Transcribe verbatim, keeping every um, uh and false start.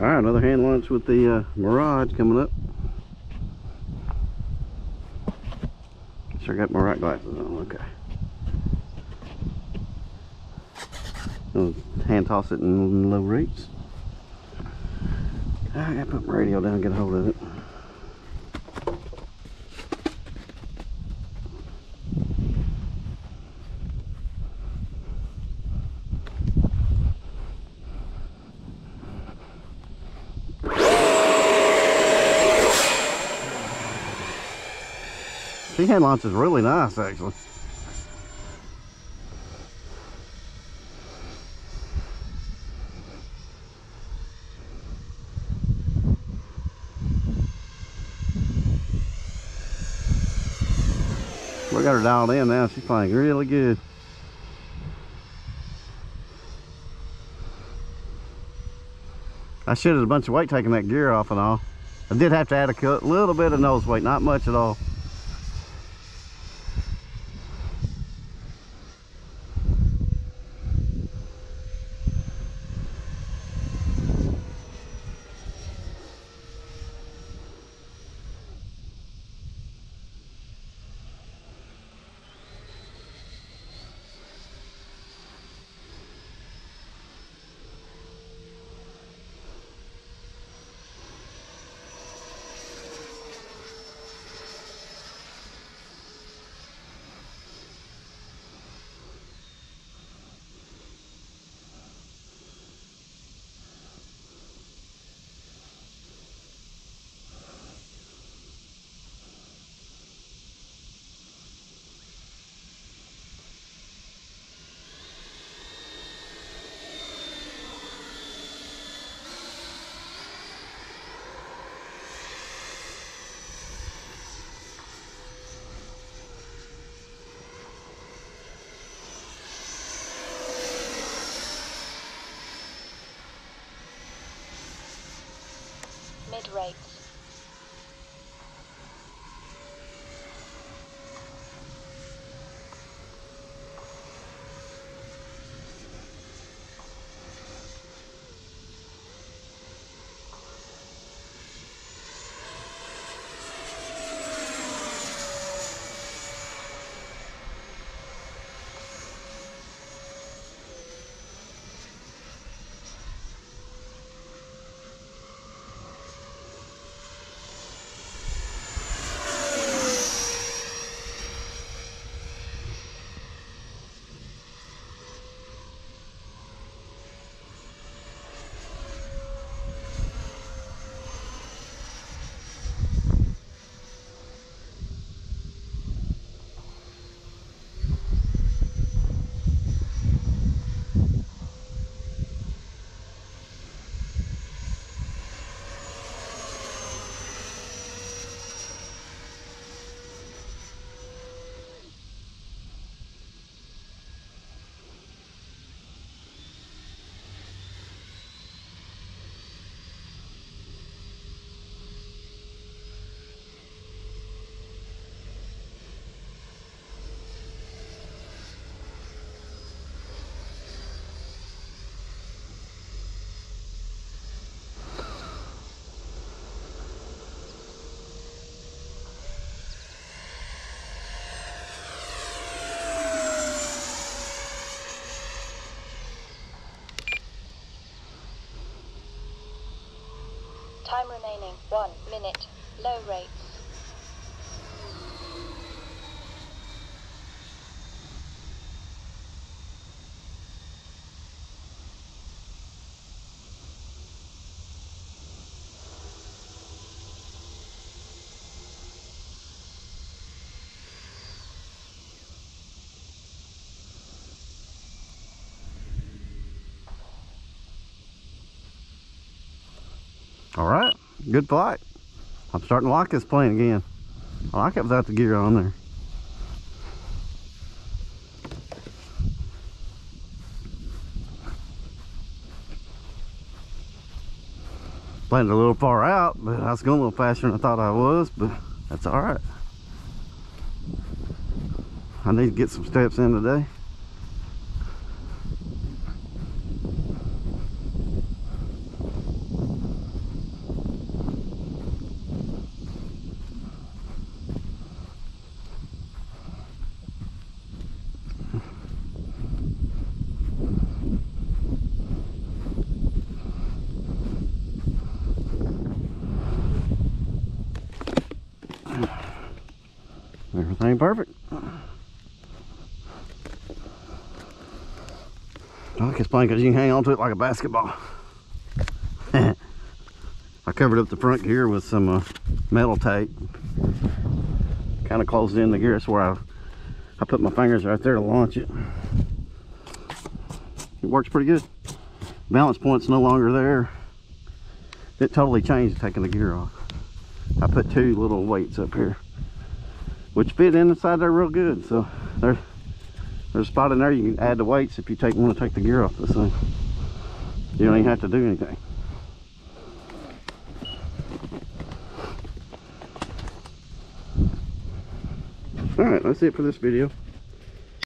All right, another hand launch with the uh, Mirage coming up. Sure got my right glasses on, okay. I'll hand toss it in low rates. I gotta put my radio down and get a hold of it. Sea hand launch is really nice, actually. We got her dialed in now. She's flying really good. I should have a bunch of weight taking that gear off and all. I did have to add a little bit of nose weight, not much at all. Mid rates. Time remaining, one minute, low rates. All right, good flight. I'm starting to like this plane again. I like it without the gear on there. Landed a little far out, but I was going a little faster than I thought I was, but that's all right. I need to get some steps in today. Ain't perfect. I like this plane because you can hang on to it like a basketball. I covered up the front gear with some uh, metal tape. Kind of closed in the gear. That's where I, I put my fingers right there to launch it. It works pretty good. Balance point's no longer there. It totally changed taking the gear off. I put two little weights up here, which fit inside there real good. So there, there's a spot in there you can add the weights if you take want to take the gear off this thing. You don't even have to do anything. All right, that's it for this video.